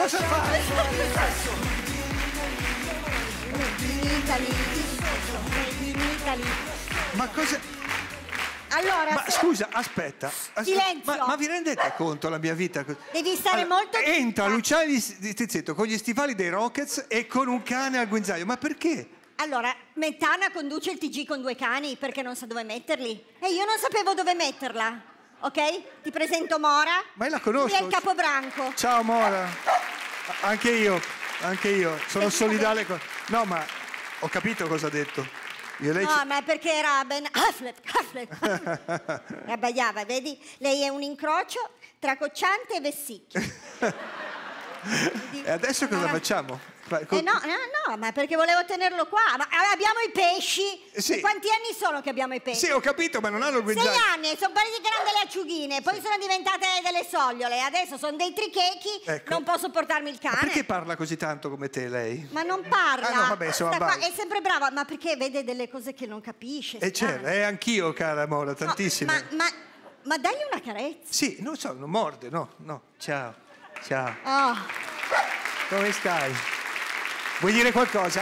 cosa fa? Ma cosa... Allora, Ma scusa, aspetta. Silenzio. Ma vi rendete conto la mia vita? Devi stare molto... Entra Luciani Stizzetto con gli stivali dei Rockets e con un cane al guinzaglio. Ma perché? Allora, Mentana conduce il TG con 2 cani perché non sa dove metterli. E io non sapevo dove metterla. Ok? Ti presento Mora. Ma io la conosco. Lui è il capobranco. Ciao Mora. Anche io. Sono solidale con... No, ma ho capito cosa ha detto. No, ma perché era Ben Affleck. E abbaiava, vedi? Lei è un incrocio tra Cocciante e Vessicchio. E adesso cosa facciamo? No, ma perché volevo tenerlo qua. Ma abbiamo i pesci. Sì. E quanti anni sono che abbiamo i pesci? Sì, ho capito, ma non hanno il guinzaglio. 6 anni, sono partiti che erano delle acciughine, poi sono diventate delle sogliole, adesso sono dei trichechi, Ecco. Non posso portarmi il cane. Ma perché parla così tanto come te lei? Ma non parla. Ah no, vabbè, insomma, è sempre brava, ma perché vede delle cose che non capisce. Certo, anch'io, cara Mora, tantissime. Ma dagli una carezza. Sì, non so, non morde, no. Ciao. Oh. Come stai? Vuoi dire qualcosa?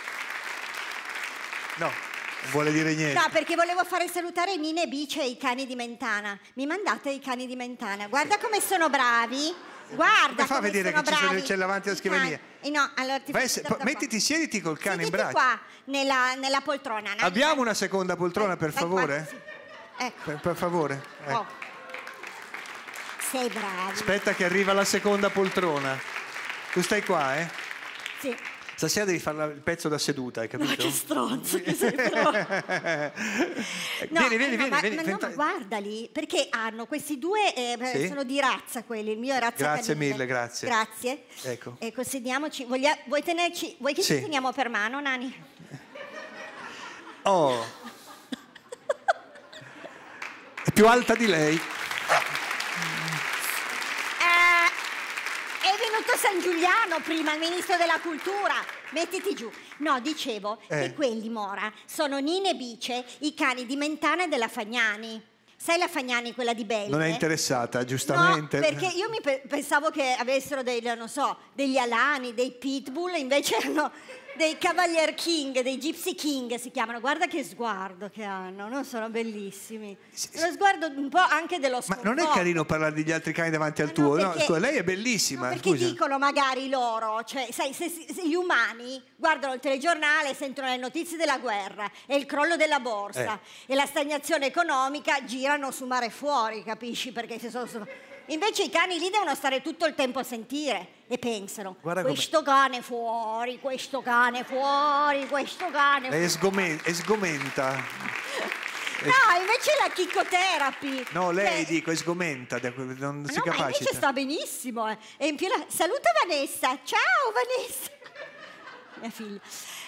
No, non vuole dire niente. No, perché volevo fare salutare Nina e Bice e i cani di Mentana. Mi mandate i cani di Mentana. Guarda come sono bravi. Guarda fa come vedere sono che bravi. c'è davanti alla scrivania. No, allora ti mettiti, siediti col cane in braccio. qua, nella poltrona. Abbiamo una seconda poltrona, per favore? Qua, sì. Ecco. Per favore. Oh. Sei bravi. Aspetta che arriva la seconda poltrona. Tu stai qua, eh? Sì. Stasera devi fare il pezzo da seduta, hai capito? Ma che stronzo che sei però. Vieni. Ma guardali, perché hanno questi due, Sì? sono di razza quelli, il mio è razza Grazie canile. mille, grazie. Grazie. Ecco. Ecco, sediamoci. Vuoi tenerci, vuoi che Sì. ci teniamo per mano, Nani? Oh. È più alta di lei. È venuto San Giuliano prima, il ministro della cultura. Mettiti giù. No, dicevo che quelli, Mora, sono Nina e Bice, i cani di Mentana e della Fagnani. Sai la Fagnani, quella di Belle? Non è interessata, giustamente. No, perché io pensavo che avessero degli alani, dei pitbull, invece hanno dei Cavalier King, dei Gypsy King si chiamano. Guarda che sguardo che hanno, non sono bellissimi. Lo sguardo un po' anche dello sconforto. Ma non è carino parlare degli altri cani davanti al tuo? No, scusa, lei è bellissima. No, perché dicono magari loro, cioè, sai, se gli umani guardano il telegiornale, sentono le notizie della guerra e il crollo della borsa e la stagnazione economica, girano su mare fuori, capisci? Perché se sono... Invece i cani lì devono stare tutto il tempo a sentire e pensano: questo cane fuori, questo cane fuori, questo cane fuori. È sgomenta. No, invece la chicotherapy. No, lei dico, è sgomenta, non si capacita. Ma invece sta benissimo. E in più saluta Vanessa. Ciao Vanessa. Mia figlia.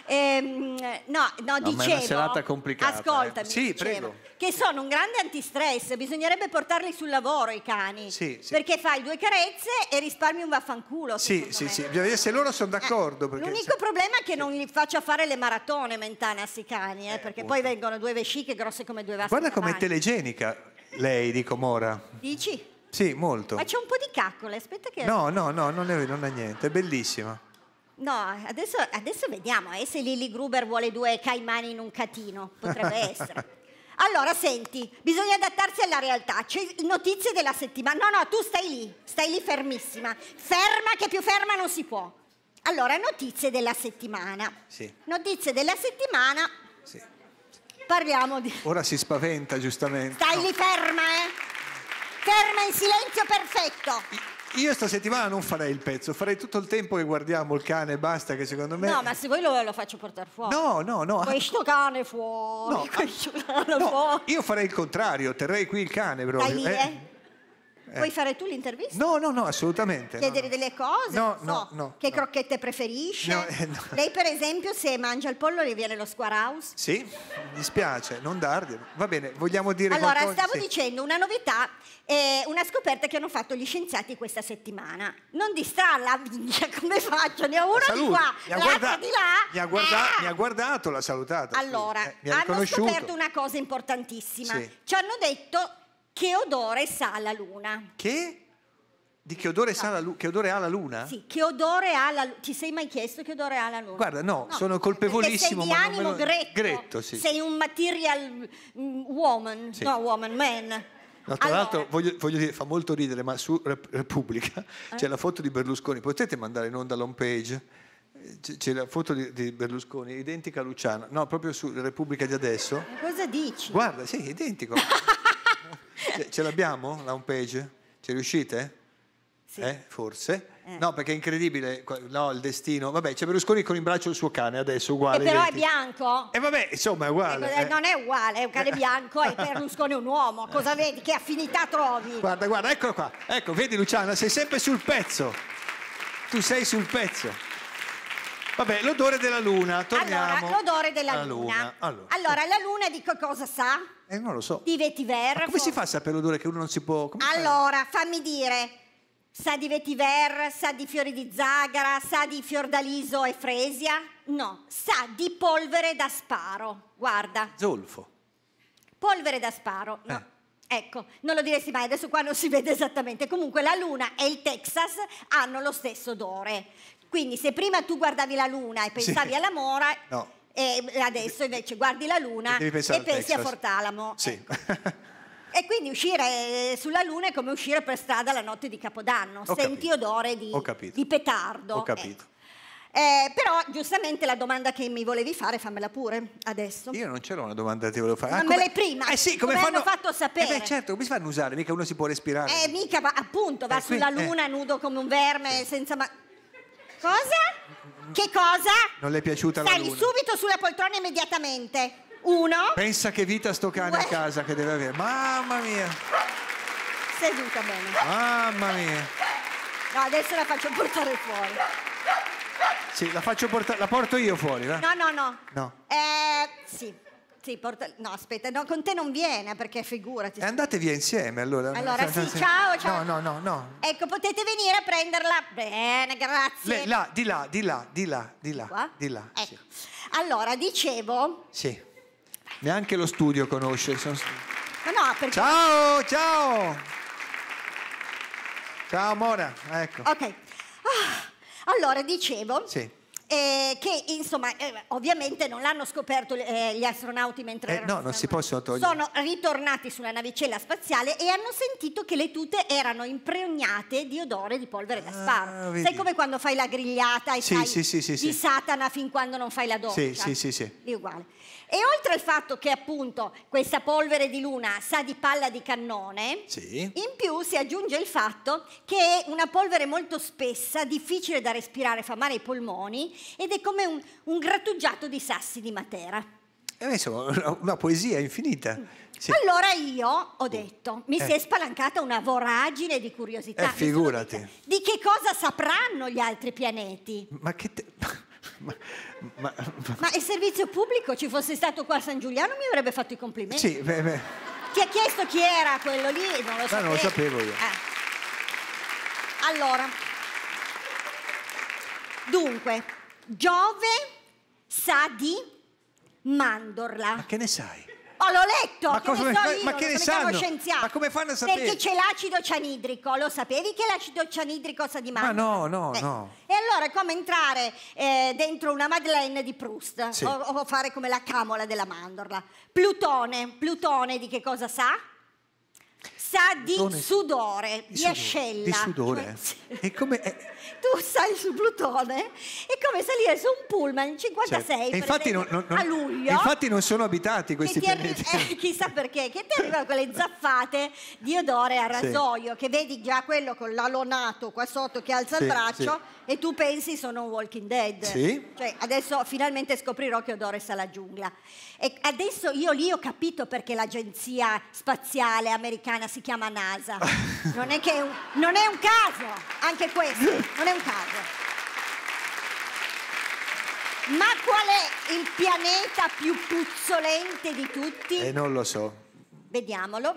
Dicevo, ma è una serata complicata. Ascoltami, Sì, prego. Che sono un grande antistress, bisognerebbe portarli sul lavoro i cani. Sì. Perché fai 2 carezze e risparmi un vaffanculo. Sì, bisogna vedere se loro sono d'accordo. L'unico problema è che non gli faccia fare le maratone Mentana a sti cani, perché poi vengono 2 vesciche grosse come 2 vasche. Guarda com'è telegenica lei, dico Mora. Dici? Sì, molto. Ma c'è un po' di caccole, aspetta che... No, non è niente, è bellissima. No, adesso vediamo, se Lily Gruber vuole 2 caimani in un catino, potrebbe essere. Allora, senti, bisogna adattarsi alla realtà. C'è notizie della settimana. No, tu stai lì fermissima. Ferma, che più ferma non si può. Allora, notizie della settimana. Sì. Notizie della settimana. Sì. Parliamo di... Ora si spaventa, giustamente. Stai lì ferma, Ferma in silenzio perfetto. Io sta settimana non farei il pezzo, farei tutto il tempo che guardiamo il cane e basta, che secondo me... No, ma se vuoi lo faccio portare fuori. No. Questo cane fuori, questo cane fuori. Io farei il contrario, terrei qui il cane proprio. Dai lì, Vuoi fare tu l'intervista? No, assolutamente. Chiedere delle cose? No. Che crocchette preferisce? No. Lei, per esempio, se mangia il pollo le viene lo square house? Sì, mi dispiace, non darglielo. Va bene, vogliamo dire allora, qualcosa? Allora, stavo dicendo una novità, una scoperta che hanno fatto gli scienziati questa settimana. Non distrarla, come faccio? Ne ho una di qua, l'altra di là. Mi ha guardato, l'ha salutata. Allora, mi ha hanno riconosciuto. scoperto una cosa importantissima. Sì. Ci hanno detto che odore sa la luna. Che? Di che odore, che odore ha la luna? Sì, che odore ha la luna? Ti sei mai chiesto che odore ha la luna? Guarda, no, sono colpevolissimo. Perché sei di animo gretto, sì. Sei un material woman, sì. no woman, man. No, tra l'altro voglio dire, fa molto ridere, ma su Repubblica c'è la foto di Berlusconi, potete mandare in onda l'home page? C'è la foto di Berlusconi, identica a Luciano, no, proprio su Repubblica di adesso. Ma cosa dici? Guarda, sì, identico. Ce l'abbiamo la home page? Ci riuscite? Sì. Forse? No, perché è incredibile, no, il destino. Vabbè, c'è Berlusconi con in braccio il suo cane, adesso uguale. E però identico. è bianco? E vabbè, insomma, è uguale. Non è uguale, è un cane bianco e Berlusconi è un uomo. Cosa vedi? Che affinità trovi? Guarda, eccolo qua. Ecco, vedi Luciana, sei sempre sul pezzo. Tu sei sul pezzo. Vabbè, l'odore della luna, torniamo. Allora, l'odore della luna. Allora, la luna di che cosa sa? Non lo so. Di vetiver. Ma come si fa a sapere l'odore che uno non si può... Allora, fammi dire... Sa di vetiver, sa di fiori di zagara, sa di fiordaliso e fresia? No, sa di polvere da sparo. Guarda. Zolfo. Polvere da sparo, no. Ecco, non lo diresti mai, adesso qua non si vede esattamente. Comunque la luna e il Texas hanno lo stesso odore. Quindi se prima tu guardavi la luna e pensavi all'amore, no. E adesso invece guardi la luna e pensi a Fortalamo. Sì. Ecco. E quindi uscire sulla luna è come uscire per strada la notte di Capodanno. Senti odore di petardo. Ho capito. Però giustamente la domanda che mi volevi fare, fammela pure adesso. Io non c'era una domanda che ti volevo fare. Ma me l'hai prima. Sì, come hanno fatto sapere? Beh, certo, come si fanno a usare? Mica uno si può respirare. Mica, appunto, va sulla luna nudo come un verme, senza... Cosa? Che cosa? Non le è piaciuta la luna? Sali subito sulla poltrona immediatamente. 1. Pensa che vita sto cane a casa che deve avere. Mamma mia. Seduta bene. Mamma mia. No, adesso la faccio portare fuori. Sì, la porto io fuori, va? No. Sì, no, aspetta, no, con te non viene perché figurati. Andate via insieme allora. Allora sì, ciao. No. Ecco, potete venire a prenderla. Bene, grazie. Di là. Qua? Di là. Ecco. Sì. Allora, dicevo... Sì. Neanche lo studio conosce. Ma no, perché... Ciao! Ciao Mora, ecco. Ok. Allora, dicevo... Sì. Che insomma ovviamente non l'hanno scoperto gli astronauti mentre erano non si possono togliere. Sono ritornati sulla navicella spaziale e hanno sentito che le tute erano impregnate di odore di polvere da sparo. Vedi. Sai come quando fai la grigliata e fai di Satana fin quando non fai la doccia? Sì. È uguale. E oltre al fatto che appunto questa polvere di luna sa di palla di cannone, in più si aggiunge il fatto che è una polvere molto spessa, difficile da respirare, fa male ai polmoni ed è come un grattugiato di sassi di Matera. Insomma, una poesia infinita. Sì. Allora io ho detto, mi si è spalancata una voragine di curiosità. Figurati. Di che cosa sapranno gli altri pianeti? Ma che... Ma il servizio pubblico, ci fosse stato qua a San Giuliano mi avrebbe fatto i complimenti. Sì, beh. Ti ha chiesto chi era quello lì? Non lo sapevo. Non lo sapevo io. Allora, dunque, Giove sa di mandorla. Ma che ne sai? L'ho letto, ma che ne sanno? Scienziati. Ma come fanno a sapere? Perché c'è l'acido cianidrico, lo sapevi che l'acido cianidrico sa di mandorla? Ma no. E allora è come entrare dentro una Madeleine di Proust o fare come la camola della mandorla. Plutone di che cosa sa? Sa di sudore, di ascella. Di sudore? E come... Tu sali su Plutone, è come salire su un pullman in 56 e infatti a luglio. Infatti non sono abitati questi pianeti. Chissà perché, che ti arrivano quelle zaffate di odore a rasoio, che vedi già quello con l'alonato qua sotto che alza il braccio e tu pensi sono un Walking Dead. Cioè, adesso finalmente scoprirò che odore sa la giungla. E adesso io lì ho capito perché l'agenzia spaziale americana si chiama NASA. Non è un caso, anche questo, non è un caso. Ma qual è il pianeta più puzzolente di tutti? Non lo so. Vediamolo.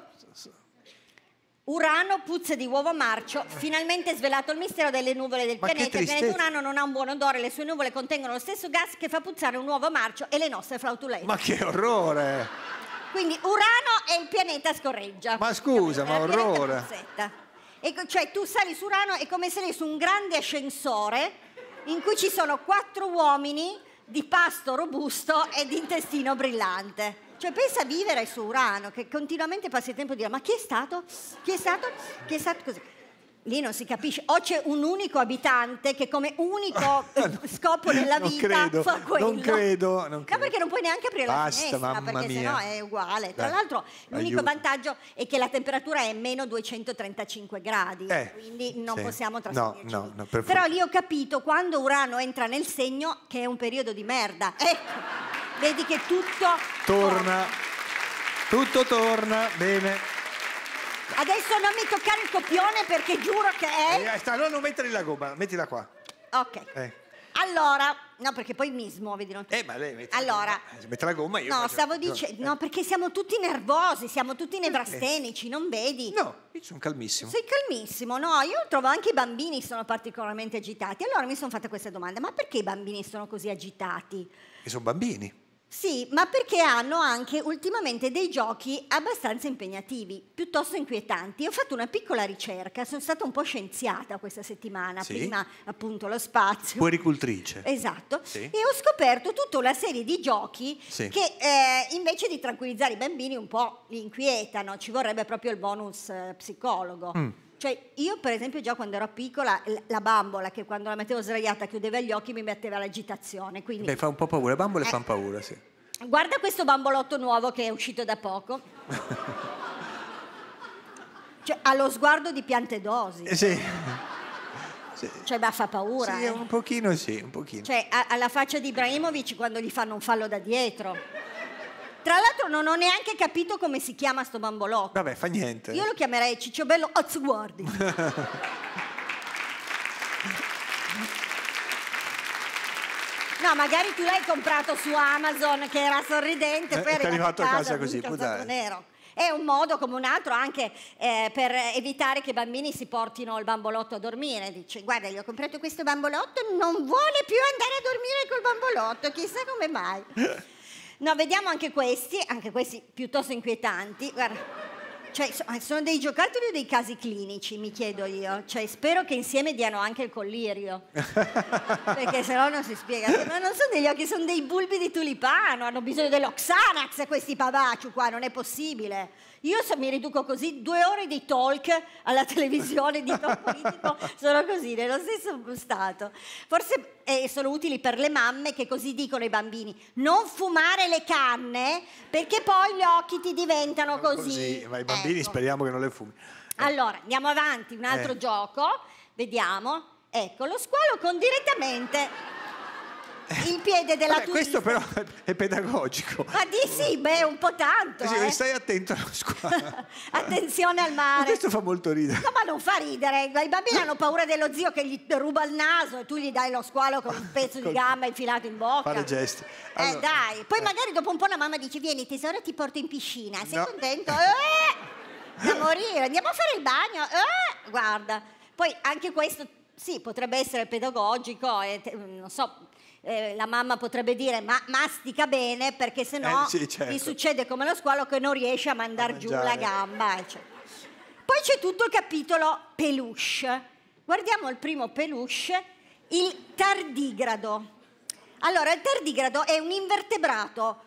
Urano puzza di uovo marcio, finalmente svelato il mistero delle nuvole del pianeta. Il pianeta Urano non ha un buon odore, le sue nuvole contengono lo stesso gas che fa puzzare un uovo marcio e le nostre flautulette. Ma che orrore! Quindi Urano è il pianeta scorreggia. Ma scusa, ma orrore! Cioè tu sali su Urano, è come se lei su un grande ascensore in cui ci sono 4 uomini di pasto robusto e di intestino brillante. Cioè pensa a vivere su Urano, che continuamente passi il tempo a dire ma chi è stato? Chi è stato? Chi è stato così? Lì non si capisce, o c'è un unico abitante che come unico scopo nella vita fa quello. Non credo. No, perché non puoi neanche aprire la finestra, mamma perché mia. sennò è uguale. Tra l'altro l'unico vantaggio è che la temperatura è meno 235 gradi, quindi non possiamo trasferirci. No, però lì ho capito, quando Urano entra nel segno, che è un periodo di merda. Ecco, vedi che tutto torna. Tutto torna, bene. Adesso non mi toccare il copione perché giuro che è... Allora non mettere la gomma, mettila qua. Ok. Allora, no, perché poi mi smuove di non... Ma lei mette la gomma, io... No, stavo dicendo... No, perché siamo tutti nervosi, siamo tutti nevrastenici, non vedi? No, io sono calmissimo. Sei calmissimo, no? Io trovo anche i bambini sono particolarmente agitati. Allora mi sono fatta questa domanda, ma perché i bambini sono così agitati? E sono bambini. Sì, ma perché hanno anche ultimamente dei giochi abbastanza impegnativi, piuttosto inquietanti. Ho fatto una piccola ricerca, sono stata un po' scienziata questa settimana, prima appunto lo spazio. Puericultrice. Esatto, e ho scoperto tutta una serie di giochi che invece di tranquillizzare i bambini un po' li inquietano, ci vorrebbe proprio il bonus psicologo. Cioè io per esempio già quando ero piccola la bambola che quando la mettevo sdraiata chiudeva gli occhi mi metteva l'agitazione, quindi... fa un po' paura, le bambole fanno paura, sì. Guarda questo bambolotto nuovo che è uscito da poco. Cioè ha lo sguardo di Piantedosi. Sì. Cioè fa paura. Sì, un pochino sì, un pochino. Cioè ha la faccia di Ibrahimovic quando gli fanno un fallo da dietro. Tra l'altro non ho neanche capito come si chiama sto bambolotto. Vabbè, fa niente. Io lo chiamerei Cicciobello Ozguardi. No, magari tu l'hai comprato su Amazon che era sorridente, poi è arrivato a casa così, può dare. Nero. È un modo come un altro anche per evitare che i bambini si portino il bambolotto a dormire. Dice, guarda, gli ho comprato questo bambolotto, non vuole più andare a dormire col bambolotto, chissà come mai. No, vediamo anche questi piuttosto inquietanti. Guarda, cioè, sono dei giocattoli o dei casi clinici, mi chiedo io. Cioè, spero che insieme diano anche il collirio. Perché sennò non si spiega. Ma non sono degli occhi, sono dei bulbi di tulipano. Hanno bisogno dello Xanax questi pavacci qua, non è possibile. Io se mi riduco così, 2 ore di talk alla televisione, di talk politico, sono così, nello stesso stato. Forse sono utili per le mamme che così dicono ai bambini: non fumare le canne perché poi gli occhi ti diventano così. Ma i bambini speriamo che non le fumi. Allora, andiamo avanti, un altro gioco, vediamo. Ecco, lo squalo con direttamente il piede della turista. Questo però è pedagogico. Ma sì, un po' tanto. Stai attento allo squalo. Attenzione al mare. Ma questo fa molto ridere. No, ma non fa ridere. I bambini hanno paura dello zio che gli ruba il naso e tu gli dai lo squalo con un pezzo di gamba infilato in bocca. Fare gesti. Allora, dai. Poi magari dopo un po' la mamma dice: vieni tesoro, ti porto in piscina. Sei contento? Da morire. Andiamo a fare il bagno. Guarda. Poi anche questo, sì, potrebbe essere pedagogico. Non so... la mamma potrebbe dire ma mastica bene perché sennò ti succede come lo squalo che non riesce a mandare giù la gamba. Poi c'è tutto il capitolo peluche. Guardiamo il primo peluche, il tardigrado. Allora, il tardigrado è un invertebrato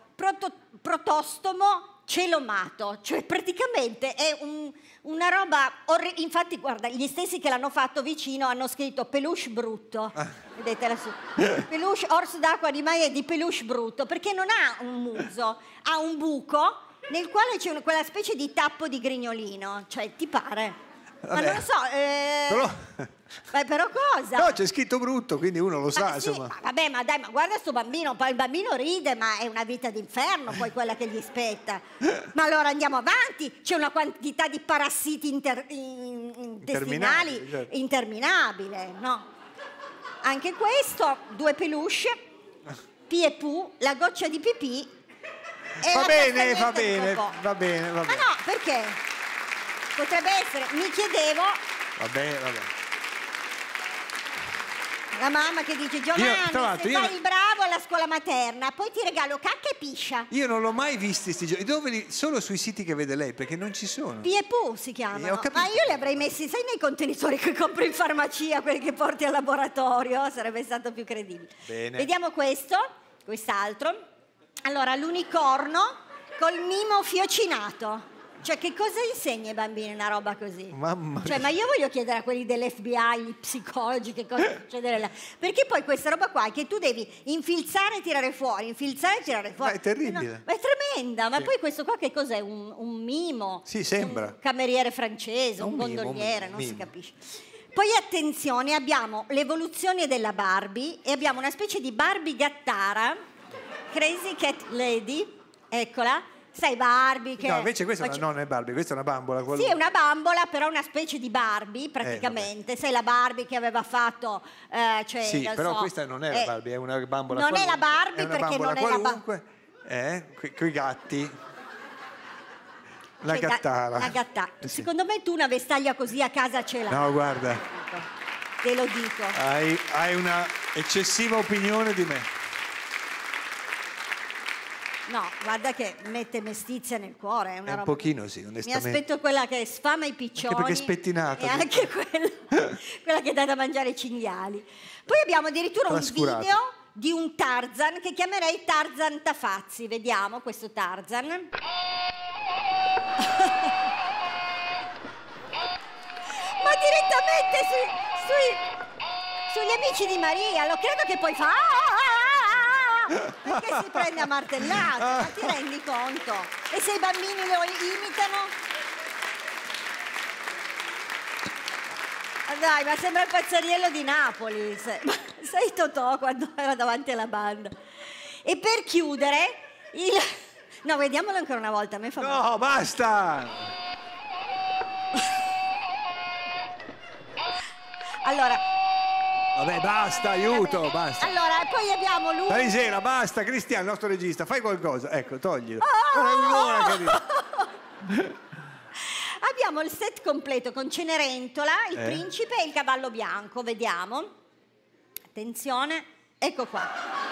protostomo celomato, cioè praticamente è una roba infatti guarda, gli stessi che l'hanno fatto vicino hanno scritto peluche brutto. Vedete lassù? Peluche, orso d'acqua di maiale di peluche brutto, perché non ha un muso, ha un buco nel quale c'è quella specie di tappo di grignolino, cioè ti pare? Vabbè. Ma non lo so, però cosa? No, c'è scritto brutto, quindi uno lo sa, insomma. Vabbè, ma dai, ma guarda sto bambino, poi il bambino ride, ma è una vita d'inferno poi quella che gli spetta. Ma allora andiamo avanti, c'è una quantità di parassiti intestinali interminabile, no? Anche questo, 2 peluche, Pi e Pu, la goccia di pipì e va la bene, castagnetta va bene. Ma no, perché? Potrebbe essere, mi chiedevo... Va bene. La mamma che dice: Giovanni, se fai il bravo alla scuola materna, poi ti regalo cacca e piscia. Io non l'ho mai visti sti giochi. Dove solo sui siti che vede lei, perché non ci sono. Piepu si chiamano. Ma io li avrei messi, sai, nei contenitori che compri in farmacia, quelli che porti al laboratorio, sarebbe stato più credibile. Bene. Vediamo quest'altro. Allora, l'unicorno col mimo fiocinato. Cioè, che cosa insegna ai bambini una roba così? Mamma cioè, ma io voglio chiedere a quelli dell'FBI, gli psicologi, che cosa succede là. Perché poi questa roba qua è che tu devi infilzare e tirare fuori, infilzare e tirare fuori. Ma è terribile. No, ma è tremenda. Ma poi questo qua che cos'è? Un mimo? Sì, sembra. Un cameriere francese, un gondoliere, non si capisce. Poi attenzione, abbiamo l'evoluzione della Barbie e abbiamo una specie di Barbie gattara, Crazy Cat Lady, eccola. Sai, Barbie che... No, invece questa non è Barbie, questa è una bambola. Sì, è una bambola, però una specie di Barbie, praticamente. Sai, la Barbie che aveva fatto... cioè, sì, però questa non è la Barbie, è una bambola non è la Barbie, perché non è la Barbie. Coi gatti. La gattara. La gattara. Secondo me tu una vestaglia così a casa ce l'hai. No, guarda. Te lo dico. Hai una eccessiva opinione di me. No, guarda che mette mestizia nel cuore. È una roba... pochino, sì, onestamente. Mi aspetto quella che sfama i piccioni. Anche perché è spettinata. E anche quella che dà da mangiare ai cinghiali. Poi abbiamo addirittura un video di un Tarzan che chiamerei Tarzan Tafazzi. Vediamo questo Tarzan. Ma direttamente sugli amici di Maria. Lo credo che poi fa... perché si prende a martellate, ma ti rendi conto? E se i bambini lo imitano? Dai, ma sembra il Pazzariello di Napoli. Sei Totò quando era davanti alla banda. E per chiudere, no, vediamolo ancora una volta, a me fa No, basta! Allora... Vabbè, basta, aiuto, basta. Allora, poi abbiamo lui... Parisera, basta, Cristiano, il nostro regista, fai qualcosa. Ecco, toglilo. Abbiamo il set completo con Cenerentola, il principe e il cavallo bianco. Vediamo. Attenzione, ecco qua.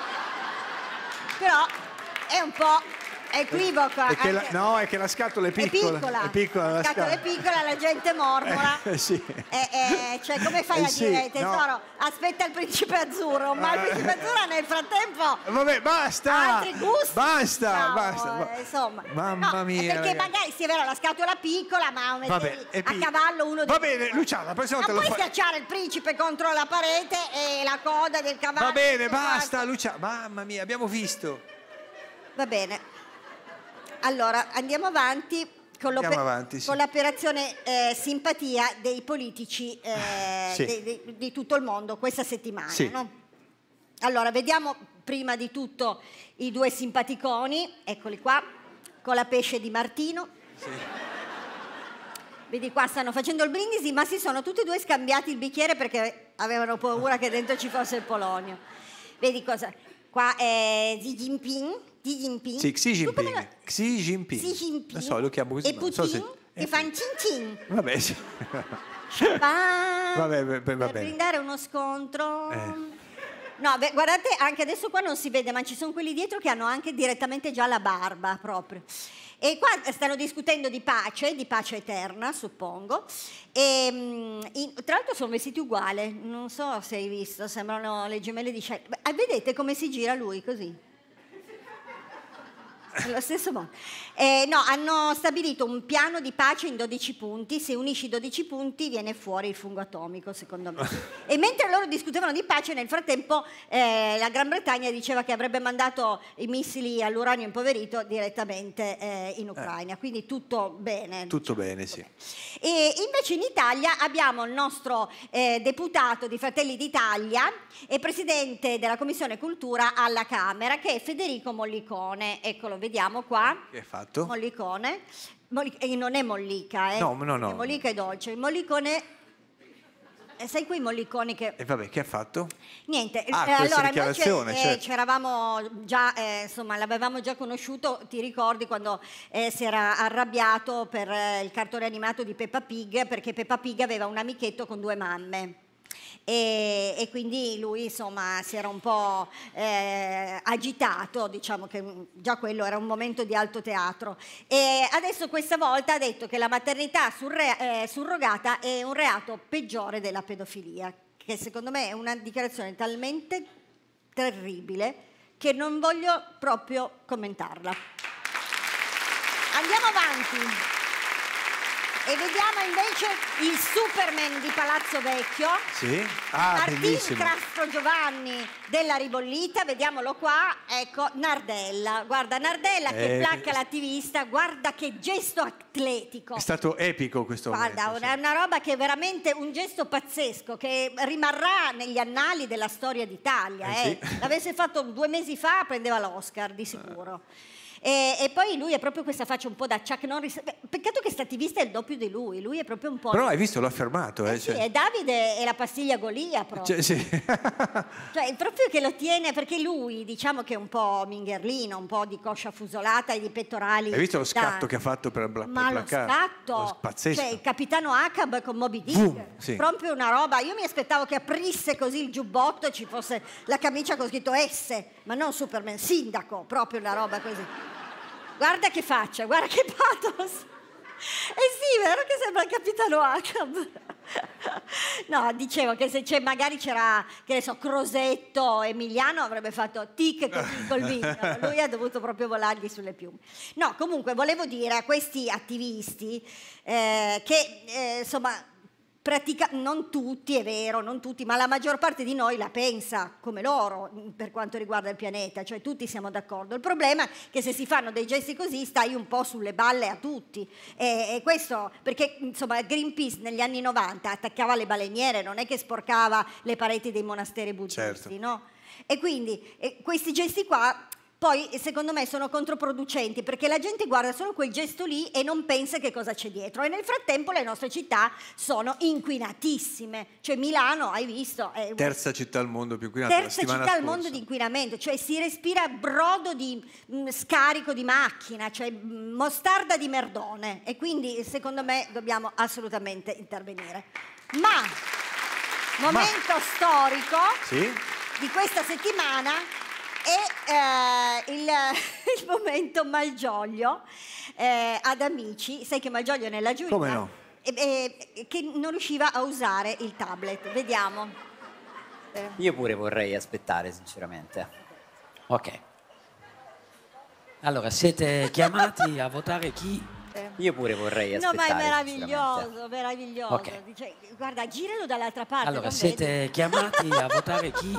Però è un po' equivoco. No, è che la scatola è piccola. È piccola. La scatola è piccola, la gente mormola. Sì. Cioè, come fai a dire, tesoro, no. Aspetta il principe azzurro, ma il principe azzurro nel frattempo... Vabbè, basta! Altri gusti. Basta, No, basta. Insomma. Mamma mia. Perché magari, sì, è vero, la scatola piccola, ma mettevi a cavallo uno di... Va bene, Luciana, la prossima volta Ma lo puoi fai. schiacciare il principe contro la parete e la coda del cavallo... Va bene, basta, Luciana. Mamma mia, abbiamo visto. Va bene. Allora, andiamo avanti con l'operazione simpatia dei politici di tutto il mondo questa settimana. Sì. No? Allora, vediamo prima di tutto i due simpaticoni, eccoli qua, con la pesce di Martino. Sì. Vedi qua, stanno facendo il brindisi, ma si sono tutti e due scambiati il bicchiere perché avevano paura che dentro ci fosse il polonio. Vedi cosa? Qua è Xi Jinping. Sì, Xi Jinping. Xi Jinping. Non so, lo chiamo così. E Putin che fa un cin cin. Vabbè, sì. Va bene. per brindare uno scontro. No, beh, guardate, anche adesso qua non si vede, ma ci sono quelli dietro che hanno anche direttamente già la barba proprio. E qua stanno discutendo di pace eterna, suppongo. E, tra l'altro sono vestiti uguali, non so se hai visto, sembrano le gemelle di Shai. Vedete come si gira lui così? Allo stesso modo. No, hanno stabilito un piano di pace in 12 punti. Se unisci i 12 punti viene fuori il fungo atomico, secondo me. E mentre loro discutevano di pace, nel frattempo la Gran Bretagna diceva che avrebbe mandato i missili all'uranio impoverito direttamente in Ucraina. Quindi tutto bene. Tutto bene, sì. E invece in Italia abbiamo il nostro deputato di Fratelli d'Italia e presidente della Commissione Cultura alla Camera, che è Federico Mollicone. Eccolo, vediamo qua. Che è fatto? Mollicone. Non è mollica, No. Mollica è dolce. Il mollicone... sai quei molliconi che... E vabbè, che ha fatto? Niente, allora noi certo. c'eravamo già, insomma, l'avevamo già conosciuto, ti ricordi quando si era arrabbiato per il cartone animato di Peppa Pig, perché Peppa Pig aveva un amichetto con 2 mamme. e quindi lui insomma si era un po' agitato, diciamo che già quello era un momento di alto teatro, e adesso questa volta ha detto che la maternità surrogata è un reato peggiore della pedofilia, che secondo me è una dichiarazione talmente terribile che non voglio proprio commentarla. Andiamo avanti e vediamo invece il Superman di Palazzo Vecchio. Sì? Martin Bellissimo. Castro Giovanni della Ribollita, vediamo qua, ecco Nardella. Guarda Nardella che placca l'attivista, guarda che gesto atletico. È stato epico questo Guarda, momento, è una roba che è veramente un gesto pazzesco, che rimarrà negli annali della storia d'Italia. Sì. L'avesse fatto 2 mesi fa prendeva l'Oscar, di sicuro. E poi lui è proprio questa faccia un po' da Chuck Norris. Peccato che sta attivista è il doppio di lui è proprio un po'. Però hai visto, l'ho affermato. Sì, è Davide e la pastiglia Golia proprio. Sì. Cioè, proprio che lo tiene, perché lui diciamo che è un po' mingherlino, un po' di coscia fusolata e di pettorali. Hai visto lo scatto che ha fatto per Ma lo placcare? scatto, Pazzesco. cioè il capitano Ahab con Moby Dick, sì. proprio una roba. Io mi aspettavo che aprisse così il giubbotto e ci fosse la camicia con scritto S, ma non Superman, sindaco, proprio una roba così. Guarda che faccia, guarda che pathos. Sì, vero che sembra il capitano Ahab. No, dicevo che se magari c'era, che ne so, Crosetto, Emiliano avrebbe fatto tic col vigno. Lui ha dovuto proprio volargli sulle piume. No, comunque volevo dire a questi attivisti che insomma non tutti, è vero, non tutti, ma la maggior parte di noi la pensa come loro per quanto riguarda il pianeta, cioè tutti siamo d'accordo. Il problema è che se si fanno dei gesti così stai un po' sulle balle a tutti, e questo perché insomma Greenpeace negli anni 90 attaccava le baleniere, non è che sporcava le pareti dei monasteri buddisti, certo. No? E quindi questi gesti qua poi secondo me sono controproducenti, perché la gente guarda solo quel gesto lì e non pensa che cosa c'è dietro, e nel frattempo le nostre città sono inquinatissime, cioè Milano, hai visto, è terza città al mondo più inquinata. Terza città al mondo di inquinamento, cioè si respira brodo di scarico di macchina, cioè mostarda di merdone, e quindi secondo me dobbiamo assolutamente intervenire. Momento storico di questa settimana è il momento Malgioglio ad Amici. Sai che Malgioglio è nella giuria? Come no? Che non riusciva a usare il tablet. Vediamo. Io pure vorrei aspettare, sinceramente. Ok. Allora, siete chiamati a votare chi? Io pure vorrei aspettare. No, ma è meraviglioso, meraviglioso. Okay. Dice, guarda, giralo dall'altra parte. Allora, siete chiamati a votare chi?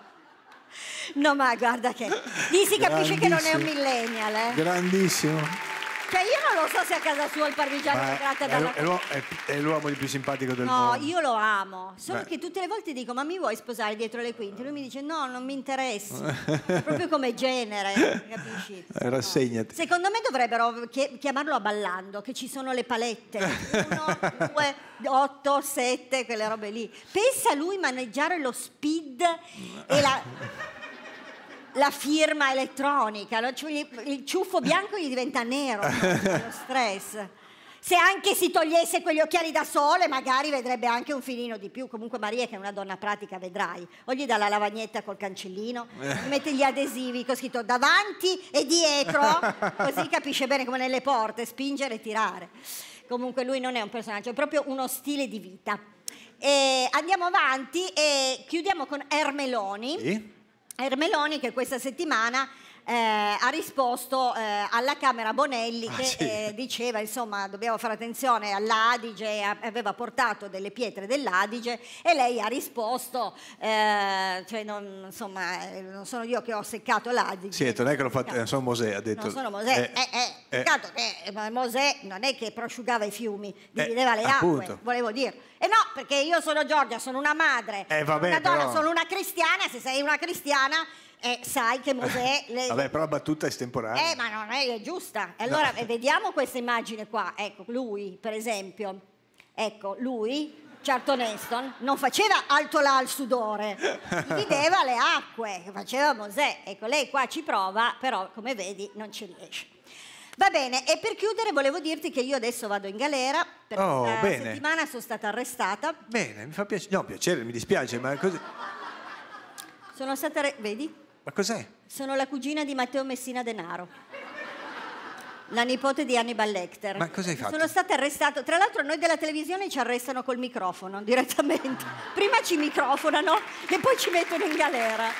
No, ma guarda che lì si capisce che non è un millennial, Grandissimo. Cioè io non lo so se a casa sua il parmigiano di grata dalla è l'uomo più simpatico del No, mondo. io lo amo. Solo che tutte le volte dico: ma mi vuoi sposare dietro le quinte? Lui mi dice: no, non mi interessa. Proprio come genere, capisci? Rassegnati. Secondo me dovrebbero chiamarlo a Ballando, che ci sono le palette 1, 2, 8, 7, quelle robe lì. Pensa a lui maneggiare lo speed e la firma elettronica, no? Cioè, il ciuffo bianco gli diventa nero, lo stress. Se anche si togliesse quegli occhiali da sole, magari vedrebbe anche un filino di più. Comunque Maria, che è una donna pratica, vedrai. O gli dà la lavagnetta col cancellino, gli mette gli adesivi con scritto davanti e dietro, così capisce bene come nelle porte, spingere e tirare. Comunque lui non è un personaggio, è proprio uno stile di vita. Andiamo avanti e chiudiamo con Ermeloni. Sì? Ermeloni, che questa settimana ha risposto alla Camera Bonelli che diceva insomma dobbiamo fare attenzione all'Adige, aveva portato delle pietre dell'Adige e lei ha risposto cioè non sono io che ho seccato l'Adige. Sì, non è che l'ho fatto, sono Mosè, ha detto. Non sono Mosè, peccato che Mosè non è che prosciugava i fiumi, divideva le acque, volevo dire. E no, perché io sono Giorgia, sono una madre, vabbè, una donna, però... sono una cristiana, se sei una cristiana sai che Mosè... Vabbè, però la battuta è estemporanea. Ma non è giusta. Allora, vediamo questa immagine qua. Ecco, lui, per esempio. Ecco, lui, Charlton Heston, non faceva alto là al sudore, divideva le acque, che faceva Mosè. Ecco, lei qua ci prova, però, come vedi, non ci riesce. Va bene, e per chiudere volevo dirti che io adesso vado in galera perché questa bene. settimana sono stata arrestata. Bene, mi fa piacere. No, piacere, mi dispiace, ma così. Sono stata... Vedi? Ma cos'è? Sono la cugina di Matteo Messina Denaro, la nipote di Hannibal Lecter. Ma cosa hai fatto? Sono stata arrestata. Tra l'altro noi della televisione ci arrestano col microfono direttamente. Prima ci microfonano e poi ci mettono in galera.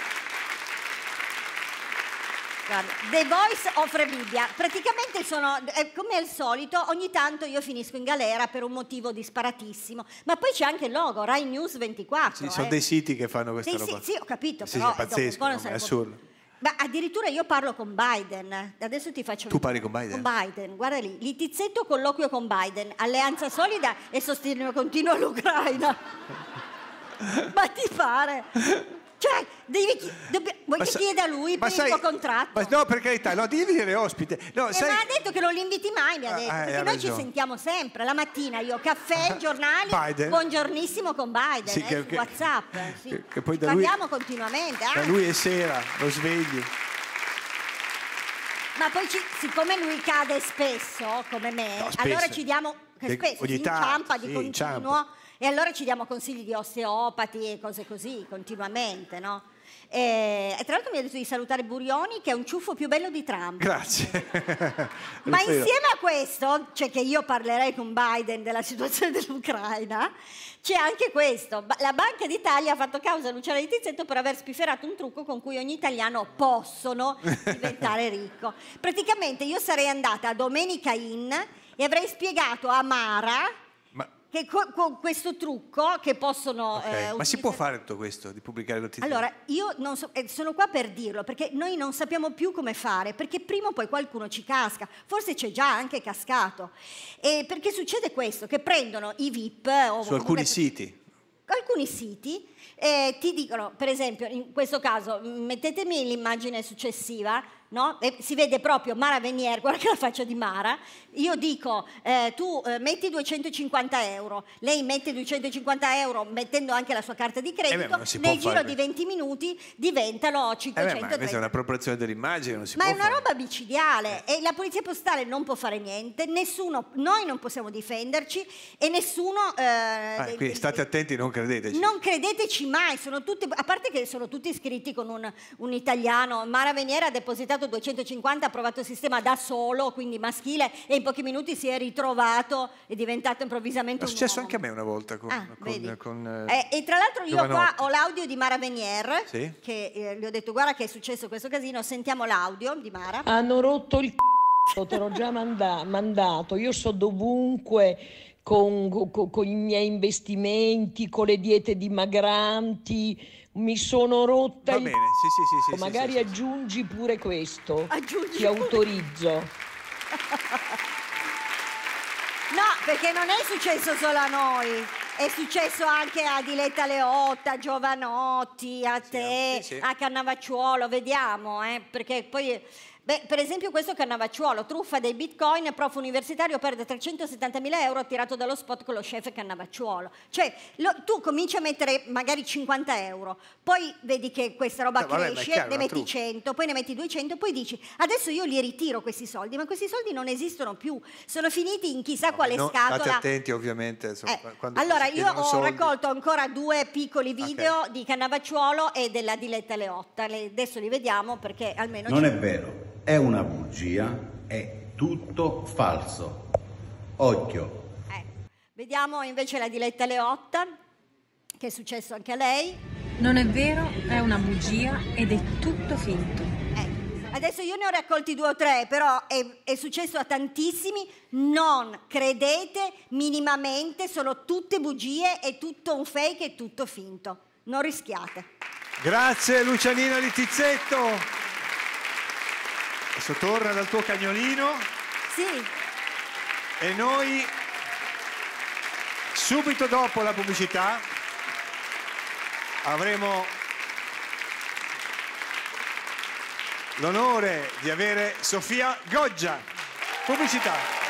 Guarda, The Voice offre Bibbia. Praticamente come al solito, ogni tanto io finisco in galera per un motivo disparatissimo. Ma poi c'è anche il logo, Rai News 24. Ci sono dei siti che fanno questa roba. Sì, ho capito, Sì, però è pazzesco, dopo un po' non è sarebbe- assurdo. Ma addirittura io parlo con Biden. Adesso ti faccio Tu parli con Biden? Con Biden, guarda lì. Littizzetto colloquio con Biden, alleanza solida e sostegno continuo all'Ucraina. Ma ti pare? Cioè, vuoi che chieda a lui per il tuo contratto? Ma no, per carità, no, devi venire ospite. No, Ma ha detto che non li inviti mai, mi ha detto, perché noi ci sentiamo sempre. La mattina io caffè, giornali, Biden. Buongiornissimo con Biden, Sì, su WhatsApp. Sì. che poi da lui, parliamo continuamente. da lui è sera, lo svegli. Ma poi siccome lui cade spesso, come me, No, spesso. allora ci diamo, che spesso ogni si tanto, inciampa di sì, continuo, inciampa. e allora ci diamo consigli di osteopati e cose così, continuamente, no? E tra l'altro mi ha detto di salutare Burioni, che è un ciuffo più bello di Trump. Grazie. Ma insieme a questo, cioè che io parlerei con Biden della situazione dell'Ucraina, c'è anche questo. La Banca d'Italia ha fatto causa a Luciana Littizzetto per aver spifferato un trucco con cui ogni italiano possono diventare ricco. Praticamente io sarei andata a Domenica Inn e avrei spiegato a Mara che con questo trucco che possono Ma si può fare tutto questo, di pubblicare notizie? Allora, io non so, sono qua per dirlo, perché noi non sappiamo più come fare, perché prima o poi qualcuno ci casca, forse c'è già anche cascato. E perché succede questo, che prendono i VIP o Su alcuni siti. Alcuni siti ti dicono, per esempio, in questo caso, mettetemi l'immagine successiva, no? E si vede proprio Mara Venier, guarda che la faccia di Mara. Io dico, tu metti 250 euro, lei mette 250 euro mettendo anche la sua carta di credito, nel giro di 20 minuti diventano 530. Ma questa è un'appropriazione dell'immagine, non si può Ma è una fare. roba micidiale e la polizia postale non può fare niente, nessuno, noi non possiamo difenderci e nessuno... quindi state attenti, non credeteci. Non credeteci mai, sono tutti, a parte che sono tutti iscritti con un italiano. Mara Veniera ha depositato 250, ha provato il sistema da solo, quindi maschile, e in pochi minuti si è ritrovato, è diventato improvvisamente È un successo uomo. anche a me una volta vedi. con E tra l'altro io Giovanotti. qua ho l'audio di Mara Venier, Sì? che gli ho detto guarda che è successo questo casino, sentiamo l'audio di Mara. Hanno rotto il c***o, te l'ho già mandato, io so dovunque con i miei investimenti, con le diete dimagranti, mi sono rotta Va il bene, sì. magari sì. aggiungi pure questo, Aggiungi ti pure. autorizzo. No, perché non è successo solo a noi, è successo anche a Diletta Leotta, a Giovanotti, a te, sì. a Cannavacciuolo, vediamo, perché poi... Beh, per esempio questo Cannavacciuolo, truffa dei bitcoin, prof universitario perde 370.000 euro attirato dallo spot con lo chef Cannavacciuolo. Cioè, tu cominci a mettere magari 50 euro, poi vedi che questa roba No, vabbè, ma è cresce, chiaro, ne una metti truffa. 100, poi ne metti 200, poi dici adesso io li ritiro questi soldi, ma questi soldi non esistono più, sono finiti in chissà quale scatola. State attenti ovviamente. Insomma, quando Allora, si io chiedono ho soldi. raccolto ancora 2 piccoli video di Cannavacciuolo e della Diletta Leotta. Adesso li vediamo perché almeno... Non è vero, è una bugia, è tutto falso. Occhio. Vediamo invece la Diletta Leotta, che è successo anche a lei. Non è vero, è una bugia ed è tutto finto. Adesso io ne ho raccolti 2 o 3, però è successo a tantissimi. Non credete minimamente, sono tutte bugie, è tutto un fake, è tutto finto. Non rischiate. Grazie Lucianina Littizzetto. Adesso torna dal tuo cagnolino Sì. e noi subito dopo la pubblicità avremo l'onore di avere Sofia Goggia. Pubblicità.